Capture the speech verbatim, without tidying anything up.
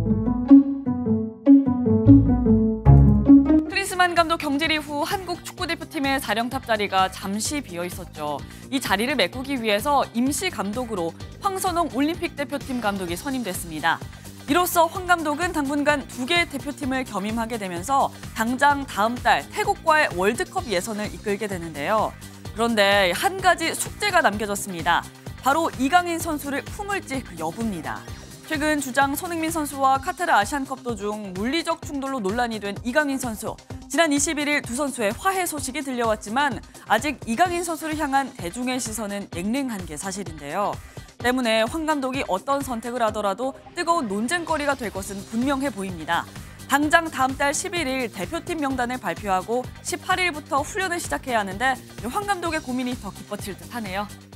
크리스만 감독 경질 이후 한국 축구대표팀의 사령탑 자리가 잠시 비어 있었죠. 이 자리를 메꾸기 위해서 임시 감독으로 황선홍 올림픽 대표팀 감독이 선임됐습니다. 이로써 황 감독은 당분간 두 개의 대표팀을 겸임하게 되면서 당장 다음 달 태국과의 월드컵 예선을 이끌게 되는데요. 그런데 한 가지 숙제가 남겨졌습니다. 바로 이강인 선수를 품을지 그 여부입니다. 최근 주장 손흥민 선수와 카타르 아시안컵 도중 물리적 충돌로 논란이 된 이강인 선수. 지난 이십일 일 두 선수의 화해 소식이 들려왔지만 아직 이강인 선수를 향한 대중의 시선은 냉랭한 게 사실인데요. 때문에 황 감독이 어떤 선택을 하더라도 뜨거운 논쟁거리가 될 것은 분명해 보입니다. 당장 다음 달 십일 일 대표팀 명단을 발표하고 십팔 일부터 훈련을 시작해야 하는데 황 감독의 고민이 더 깊어질 듯하네요.